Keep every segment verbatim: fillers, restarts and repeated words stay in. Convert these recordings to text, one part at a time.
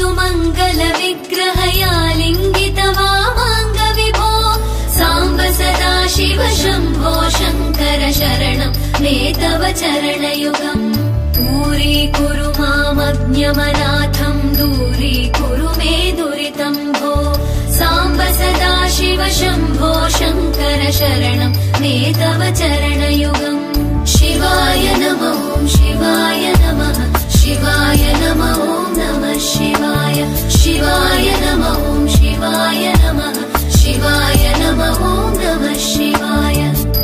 सुमङ्गलविग्रहया लिङ्गितवामाङ्ग विभो साम्ब सदा शिव शम्भो शङ्कर शरणं मे तव चरणयुगम् दूरीकुरु मामज्ञमनाथं दूरीकुरु मे दुरितं भो साम्ब सदा शिव शम्भो शङ्कर शरणं मे तव चरणयुगम् शिवाय नमः शिवाय नमः शिवाय नमः नमः शिवाय शिवाय नमः शिवाय नमः शिवाय नमः नमः शिवाय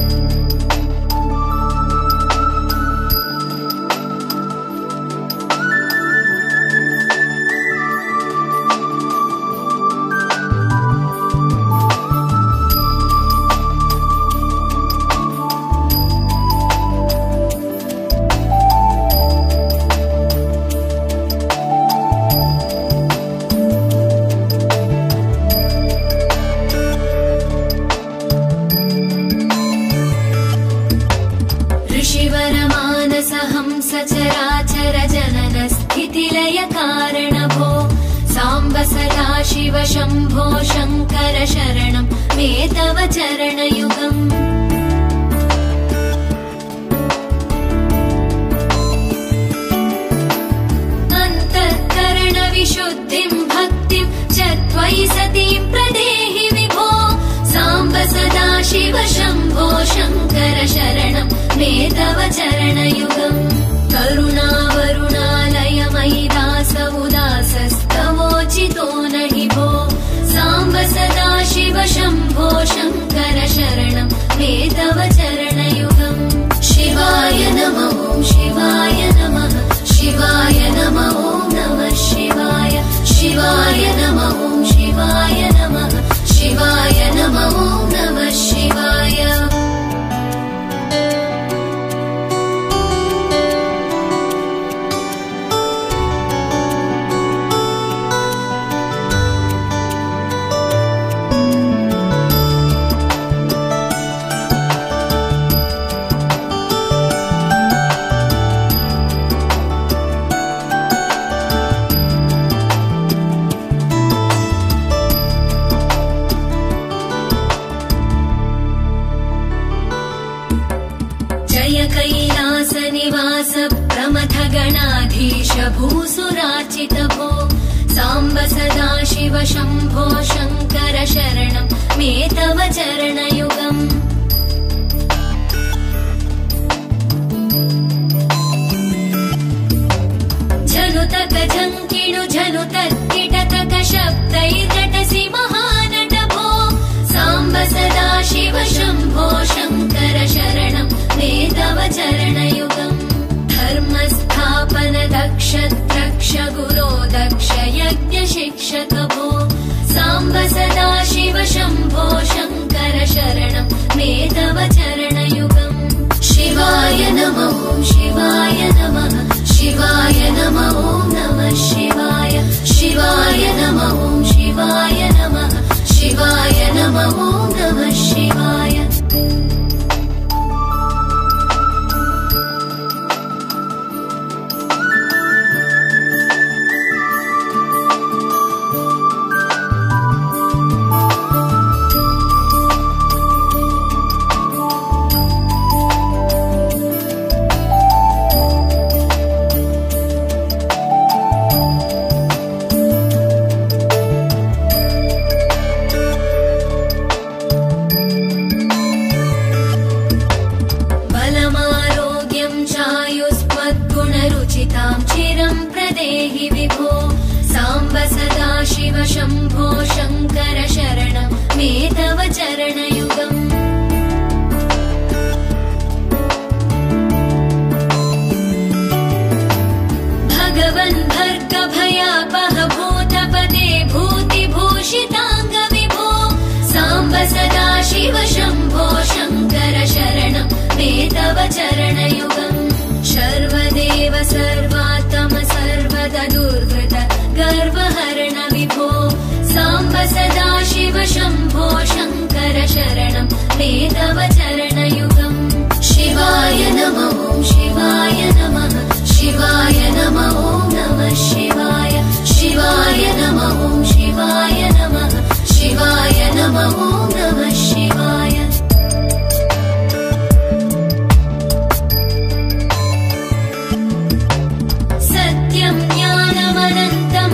सचराचर जनन स्थितिलय कारण भो साम्ब सदा शिव शम्भो शङ्कर शरणं मे तव चरणयुगम् अन्तःकरण विशुद्धिं भक्तिं च त्वयि सतीं प्रदेहि विभो साम्ब सदा शिव शम्भो शङ्कर शरणं मे तव चरणयुगम् करुणावरुणालय मयि दास उदासस्तवोचितो नहि भो साम्ब सदा शिव शम्भो शङ्कर शरणं मे तव चरणयुगम् शिवाय नमः शिवाय नमः शिवाय नमः नमः शिवाय शिवाय नमः शिवाय नमः शिवाय नमः नमः शिवाय कैलासनिवास प्रमथ गणाधीश भूसुरार्चित भो साम्ब सदा शिव शम्भो शङ्कर शरणं मे तव चरणयुगम् झनुतक झङ्किणु झनुतर्किटतक शब्दैर्नटसि महानट भो साम्ब सदा शिव शम्भो शङ्कर शरणं मे तव चरणयुगम् धर्मस्थापन दक्ष द्रक्ष गुरो दक्ष यज्ञ शिक्षक भो साम्ब सदा शिव शम्भो शङ्कर शरणं मे तव चरणयुगम् शिवाय नमः शिवाय नमः शिवाय नमः नमः शिवाय शिवाय नमः शिवाय नमः शिवाय नमः नमः शिवाय शम्भो शङ्कर शरणं मे तव चरणयुगम् भगवन् भर्ग भयापह भूतपदे भूतिभूषिताङ्ग विभो साम्ब सदा शिव शम्भो शङ्कर शरणं मे तव चरणयुगम् सर्वदेव सर्वात्म सर्वदा दुर्गत गर्वहरण विभो साम्ब सदा शिव शम्भो शङ्कर शरणं मे तव चरणयुगम् शिवाय नमः शिवाय नमः शिवाय नमः नमः शिवाय शिवाय शिवाय नमः शिवाय नमः ॐ नमः शिवाय सत्यं ज्ञानमनन्तं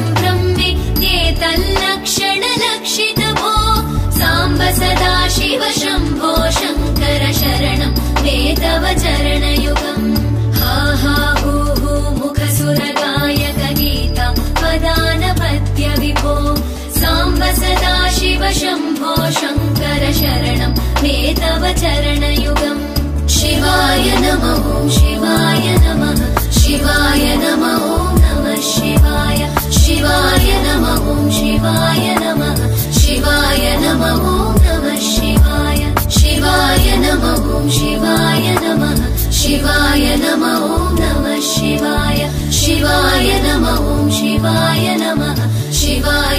ब्रह्मेत्येतल्लक्षणलक्षितभो साम्ब सदा शिव शम्भो शङ्कर शरणं मे तव चरणयुगम् हा हा हू हू मुखसुरगायक गीता वदानपत्य विभो साम्ब सदा शिव शम्भो शङ्कर शरणं मे तव चरणयुगम् शिवाय नमः ॐ शिवाय नमः शिवाय नमः ॐ नमः शिवाय शिवाय नमः ॐ शिवाय नमः शिवाय नमः ॐ नमः शिवाय शिवाय नमः ॐ शिवाय नमः शिवाय नमः ॐ नमः शिवाय शिवाय नमः ॐ शिवाय नमः शिवाय